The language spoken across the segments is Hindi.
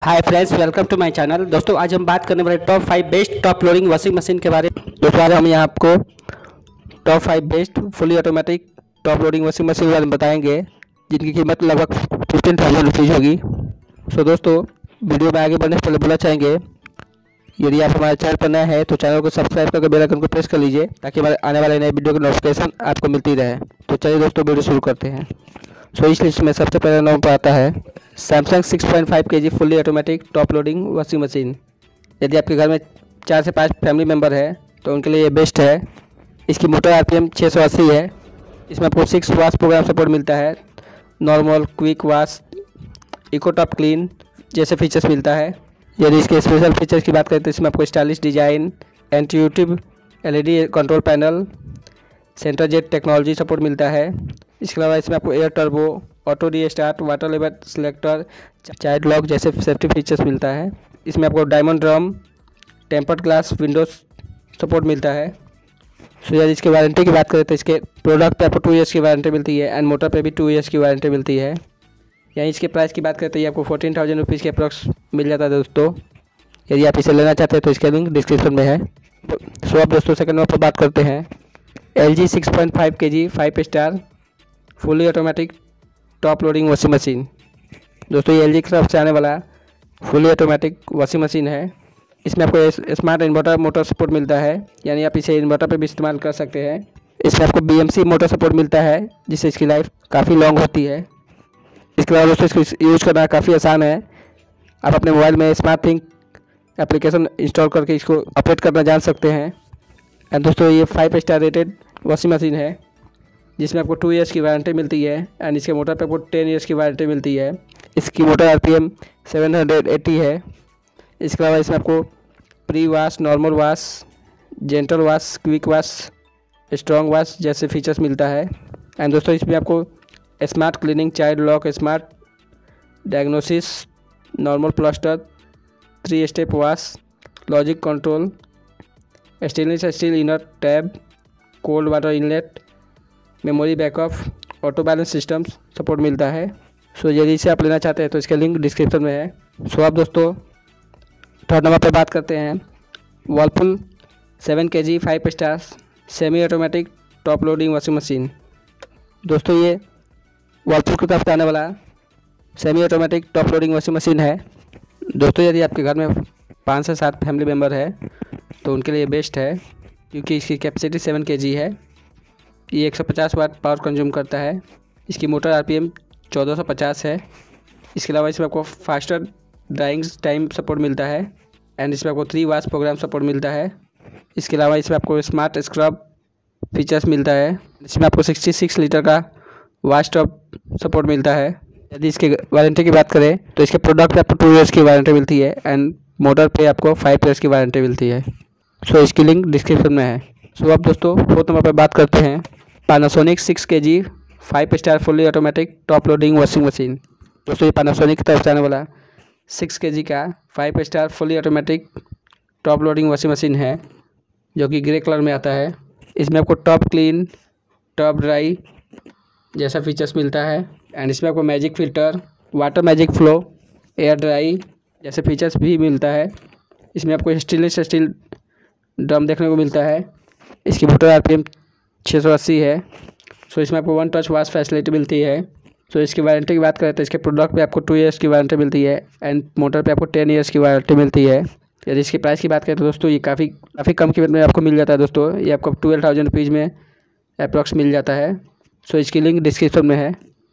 Hi friends, welcome to my channel. दोस्तों आज हम बात करने वाले top 5 best top loading washing machine के बारे में। दोस्तों आज हम यहाँ आपको top 5 best fully automatic top loading washing machine के बारे में बताएंगे, जिनकी कीमत लगभग 15,000 रुपीज़ होगी। सो दोस्तों वीडियो में आगे बढ़ने से पहले बोलना चाहेंगे, यदि आप हमारे चैनल पर नए हैं तो चैनल को सब्सक्राइब करके बेल आइकन को प्रेस कर लीजिए, ताकि हमारे आने वाले नए वीडियो की नोटिफिकेशन आपको मिलती रहे। तो चलिए दोस्तों वीडियो शुरू करते हैं। सो इस लिस्ट में सबसे पहले नंबर पर आता है Samsung 6.5 kg fully automatic top loading washing machine. यदि आपके घर में 4 से 5 फैमिली मेम्बर है तो उनके लिए ये बेस्ट है। इसकी मोटर RPM 680 है। इसमें आपको 6 वॉश प्रोग्राम सपोर्ट मिलता है। Normal, quick wash, eco top clean जैसे फीचर्स मिलता है। यदि इसके स्पेशल फीचर्स की बात करें तो इसमें आपको stylish design, intuitive LED control panel, centre jet technology support मिलता है। इसके अलावा इसमें आपको air turbo, auto restart, water level selector, child lock जैसे सेफ्टी फीचर्स मिलता है। इसमें आपको diamond drum, tempered glass windows support मिलता है। सो यदि इसके वारंटी की बात करें तो इसके प्रोडक्ट पे आपको 2 ईयर्स की वारंटी मिलती है एंड मोटर पे भी 2 ईयर्स की वारंटी मिलती है। यहीं इसके प्राइस की बात करें तो ये आपको 14,000 रुपीज़ के अप्रॉक्स मिल जाता है दोस्तों। यदि आप इसे लेना चाहते हैं तो इसका लिंक डिस्क्रिप्शन में है। सो अब दोस्तों सेकंड नंबर पर बात करते हैं LG 6.5 kg 5 star fully automatic top loading washing machine. दोस्तों ये LG की तरफ से आने वाला फुली ऑटोमेटिक वॉशिंग मशीन है। इसमें आपको स्मार्ट इन्वर्टर मोटर सपोर्ट मिलता है, यानी आप इसे इन्वर्टर पर भी इस्तेमाल कर सकते हैं। इसमें आपको BMC मोटर सपोर्ट मिलता है, जिससे इसकी लाइफ काफ़ी लॉन्ग होती है। इसके अलावा दोस्तों इसको यूज़ करना काफ़ी आसान है। आप अपने मोबाइल में स्मार्ट थिंग एप्लीकेशन इंस्टॉल करके इसको ऑपरेट करना जान सकते हैं। एंड दोस्तों ये 5 स्टार रेटेड वॉशिंग मशीन है, जिसमें आपको 2 ईयर्स की वारंटी मिलती है एंड इसके मोटर पे आपको 10 ईयर्स की वारंटी मिलती है। इसकी मोटर RPM 780 है। इसके अलावा इसमें आपको pre wash, normal wash, gentle wash, quick wash, strong wash जैसे फीचर्स मिलता है। एंड दोस्तों इसमें आपको smart cleaning, child lock, smart diagnosis, normal plaster, 3 step wash, logic control, stainless steel inner tub, cold water inlet, memory backup, auto balance systems support मिलता है। सो यदि इसे आप लेना चाहते हैं तो इसका लिंक डिस्क्रिप्शन में है। सो अब दोस्तों थर्ड नंबर पर बात करते हैं Whirlpool 7 kg 5 star semi automatic top loading washing machine. दोस्तों ये वर्लपूल की तरफ से आने वाला semi automatic top loading washing machine है। दोस्तों यदि आपके घर में 5 से 7 फैमिली मेम्बर है तो उनके लिए बेस्ट है, क्योंकि इसकी कैपेसिटी 7 kg है। ये 150 वाट पावर कंज्यूम करता है। इसकी मोटर RPM 1450 है। इसके अलावा इसमें आपको फास्टर ड्राइंग टाइम सपोर्ट मिलता है एंड इसमें आपको 3 वॉश प्रोग्राम सपोर्ट मिलता है। इसके अलावा इसमें आपको स्मार्ट स्क्रब फीचर्स मिलता है। इसमें आपको 66 लीटर का वॉश टॉप सपोर्ट मिलता है। यदि इसके वारंटी की बात करें तो इसके प्रोडक्ट पे आपको 2 ईयर्स की वारंटी मिलती है एंड मोटर पे आपको 5 ईयर्स की वारंटी मिलती है। सो इसकी लिंक डिस्क्रिप्शन में है। सो अब दोस्तों फोर्थ नंबर पर बात करते हैं Panasonic 6 kg 5 star fully automatic top loading washing machine. दोस्तों ये पैनासोनिक की तरफ से आने वाला 6 kg का 5 star fully automatic top loading washing machine है, जो कि ग्रे कलर में आता है। इसमें आपको टॉप क्लीन, टॉप ड्राई जैसा फीचर्स मिलता है एंड इसमें आपको magic filter, water magic flow, air dry जैसे फीचर्स भी मिलता है। इसमें आपको स्टेनलेस स्टील ड्रम देखने को मिलता है। इसकी मोटर RPM 680 है। सो इसमें आपको 1 टच वॉश फैसिलिटी मिलती है। सो इसकी वारंटी की बात करें तो इसके प्रोडक्ट पे आपको 2 ईयर्स की वारंटी मिलती है एंड मोटर पे आपको 10 ईयर्स की वारंटी मिलती है। यदि इसकी प्राइस की बात करें तो दोस्तों ये काफ़ी कम कीमत में आपको मिल जाता है। दोस्तों ये आपको 12,000 रुपीज़ में अप्रॉक्स मिल जाता है। सो इसकी लिंक डिस्क्रिप्शन में है।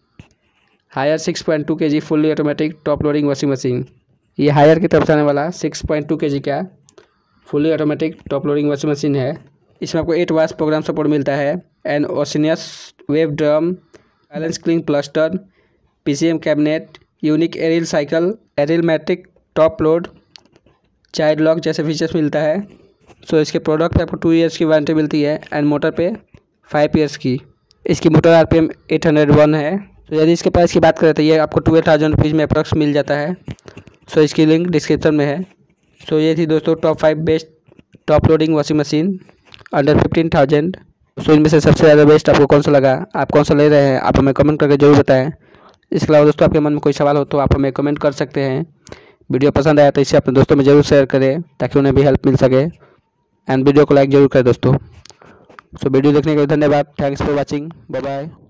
Haier 6.2 kg fully automatic top loading washing machine. ये हायर की तरफ से आने वाला 6.2 kg का fully automatic top loading washing machine है। इसमें आपको 8 वॉश प्रोग्राम सपोर्ट मिलता है एंड ओसिनियस wave drum, balance clean plaster, PCM cabinet, unique aerial cycle, aerial matrix top load, child lock जैसे फीचर्स मिलता है। सो इसके प्रोडक्ट पे आपको 2 ईयर्स की वारंटी मिलती है एंड मोटर पे 5 ईयर्स की। इसकी मोटर RPM 801 है। तो यदि इसके प्राइस की बात करें तो ये आपको 12,000 रुपीज़ में अप्रॉक्स मिल जाता है। सो इसकी लिंक डिस्क्रिप्शन में है। सो ये थी दोस्तों top 5 best top loading washing machine under 15,000। So इनमें से सबसे ज़्यादा बेस्ट आपको कौन सा लगा, आप कौन सा ले रहे हैं, आप हमें कमेंट करके जरूर बताएं। इसके अलावा दोस्तों आपके मन में कोई सवाल हो तो आप हमें कमेंट कर सकते हैं। वीडियो पसंद आया तो इसे अपने दोस्तों में ज़रूर शेयर करें ताकि उन्हें भी हेल्प मिल सके। एंड वीडियो को लाइक जरूर करें दोस्तों। सो वीडियो देखने के लिए धन्यवाद। Thanks for watching. Bye bye.